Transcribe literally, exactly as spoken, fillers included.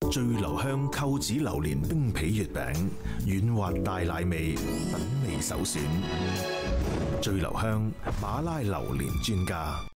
最留香扣子榴蓮冰皮月餅，軟滑大奶味，品味首選。最留香馬拉榴蓮專家。